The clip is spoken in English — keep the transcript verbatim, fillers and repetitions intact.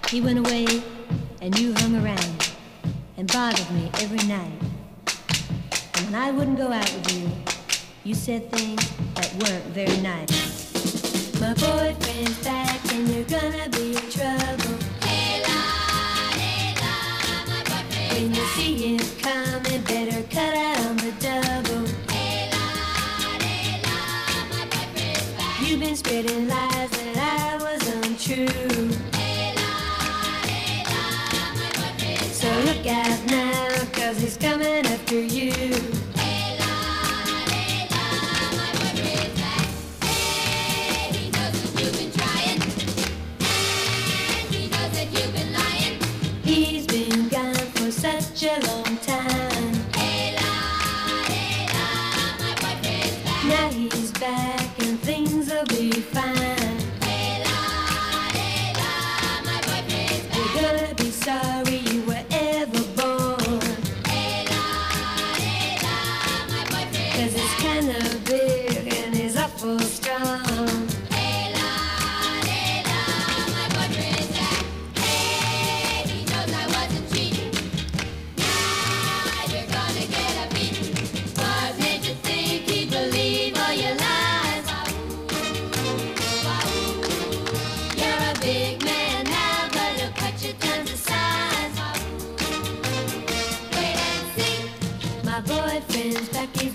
He went away and you hung around and bothered me every night. And when I wouldn't go out with you, you said things that weren't very nice. My boyfriend's back and you're gonna be in trouble. Hey la, hey la, my boyfriend's when you back. See him coming, better cut out on the double. Hey la, hey la, my boyfriend's back. You've been spreading lies that I was untrue. Hey la, hey la, my boyfriend's so back. Look out now, cause he's coming after you. Such a long time. Hey la, hey la, my boyfriend's back. Now he's back and things will be fine. Hey la, hey la, my boyfriend's back. You're gonna be sorry you were ever born. Hey la, hey la, my boyfriend's cause it's kinda big and he's awful strong. Hey la, hey la, my boyfriend's back. Hey, he knows I wasn't cheating. My boyfriend's back, he's